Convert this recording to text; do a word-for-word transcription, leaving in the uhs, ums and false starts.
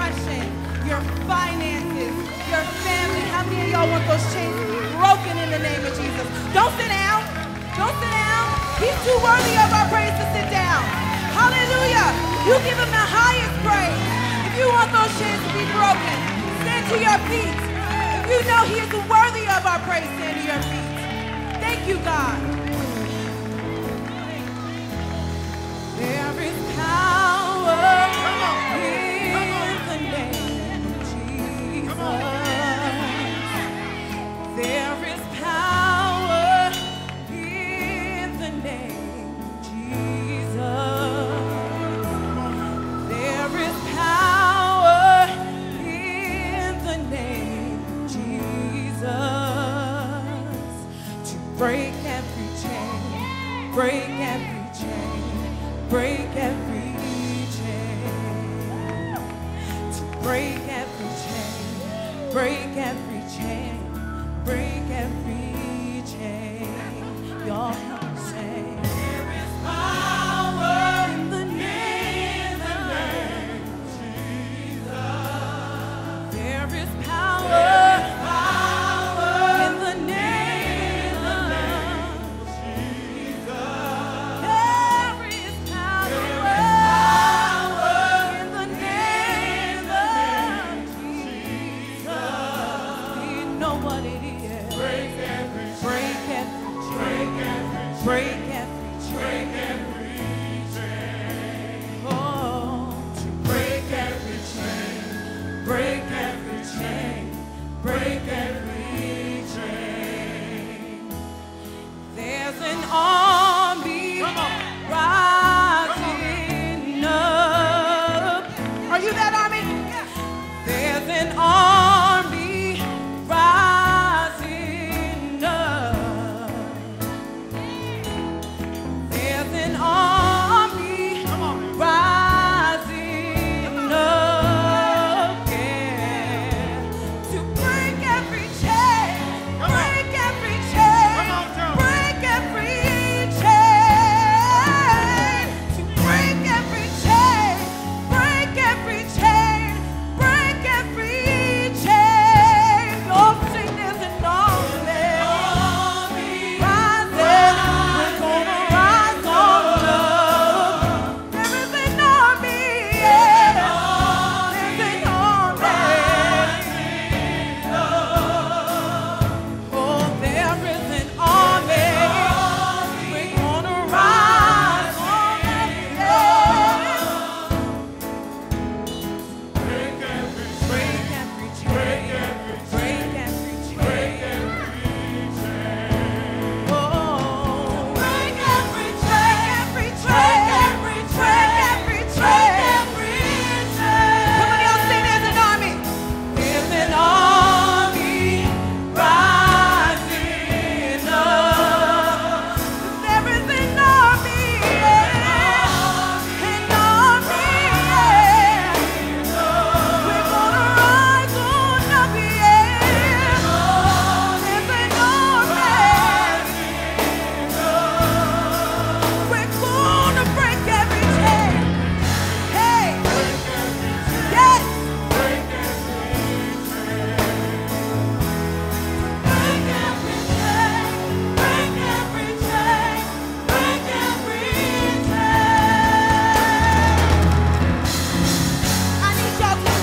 depression, your finances, your family. How many of y'all want those chains to be broken in the name of Jesus? Don't sit down. Don't sit down. He's too worthy of our praise to sit down. Hallelujah. You give him the highest praise. If you want those chains to be broken, stand to your feet. If you know he is worthy of our praise, stand to your feet. Thank you, God. There is power in the name of Jesus. There is power in the name of Jesus. There is power in the name of Jesus to break every chain, break every chain. Break every chain, to break every chain, break every chain, break every chain. Y'all help me say, there is power in the name of Jesus. There is power. Break every, break every chain. Oh, to break every chain, break every chain, break every chain. There's an army rising up. Are you that army? There's an army rising up. There's an army rising up, yeah, to break every chain, break every chain, break every chain, to break every chain, break every chain, break every chain. Oh, sing, there's an army rising. We're gonna rise on up. There is an army, yeah. There's an army. Oh, there is an army. We're gonna rise on up, yeah. Break every chain, break every chain. Oh, break every chain, every chain, every chain, every chain, every chain. Come on, y'all sing, there's an army. There's an army rising up. There is an army, yeah. An army, yeah. We're gonna rise on up, yeah. There's an army. We're gonna break every chain. Hey, yes. Break every chain. Break every chain. Break every chain. Break every chain. I need y'all to